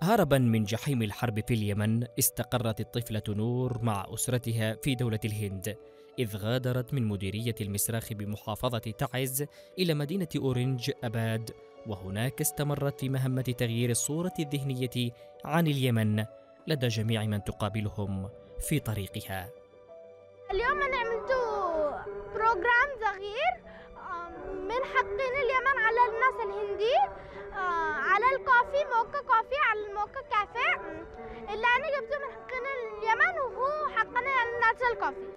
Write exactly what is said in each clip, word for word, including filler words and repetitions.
هربا من جحيم الحرب في اليمن، استقرت الطفلة نور مع أسرتها في دولة الهند، إذ غادرت من مديرية المسراخ بمحافظة تعز إلى مدينة أورنج أباد، وهناك استمرت في مهمة تغيير الصورة الذهنية عن اليمن لدى جميع من تقابلهم في طريقها. اليوم أنا عملت بروجرام صغير من حقين اليمن على الناس الهندي، على الكافي، موكا كافي، على الموكا كافيه اللي أنا جبته من حقين اليمن وهو حقنا الناس الكافي.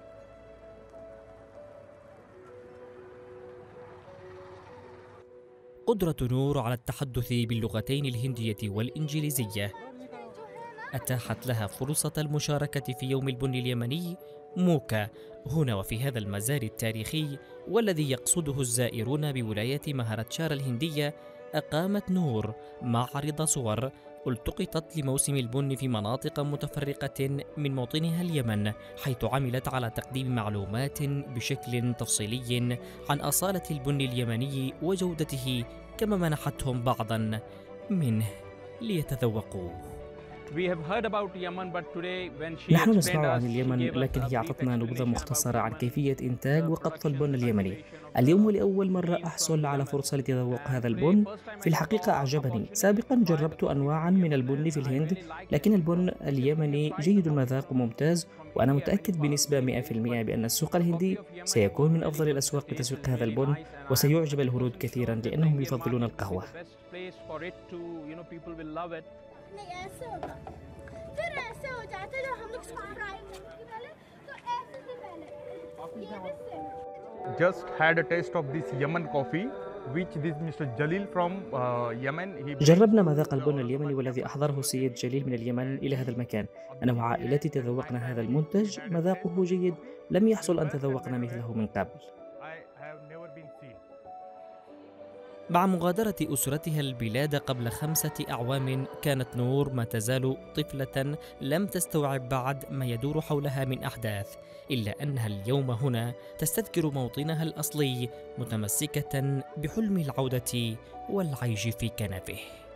قدرة نور على التحدث باللغتين الهندية والإنجليزية أتاحت لها فرصة المشاركة في يوم البن اليمني موكا هنا وفي هذا المزار التاريخي، والذي يقصده الزائرون بولاية مهاراتشارا الهندية. أقامت نور معرض صور التقطت لموسم البن في مناطق متفرقة من موطنها اليمن، حيث عملت على تقديم معلومات بشكل تفصيلي عن أصالة البن اليمني وجودته، كما منحتهم بعضا منه ليتذوقوه. نحن نسمع عن اليمن، لكن هي أعطتنا نبذة مختصرة عن كيفية إنتاج وقطف البن اليمني. اليوم لأول مرة أحصل على فرصة لتذوق هذا البن. في الحقيقة أعجبني. سابقا جربت أنواعا من البن في الهند، لكن البن اليمني جيد المذاق وممتاز، وأنا متأكد بنسبة مئة بالمئة بأن السوق الهندي سيكون من أفضل الأسواق لتسويق هذا البن، وسيعجب الهنود كثيرا لأنهم يفضلون القهوة. Just had a taste of this Yemen coffee, which this Mister Jalil from uh, Yemen. He جربنا مذاق البن اليمني والذي أحضره السيد جليل من اليمن إلى هذا المكان. أنا وعائلتي تذوقنا هذا المنتج، مذاقه جيد، لم يحصل أن تذوقنا مثله من قبل. مع مغادرة أسرتها البلاد قبل خمسة أعوام، كانت نور ما تزال طفلة لم تستوعب بعد ما يدور حولها من أحداث، إلا أنها اليوم هنا تستذكر موطنها الأصلي، متمسكة بحلم العودة والعيش في كنفه.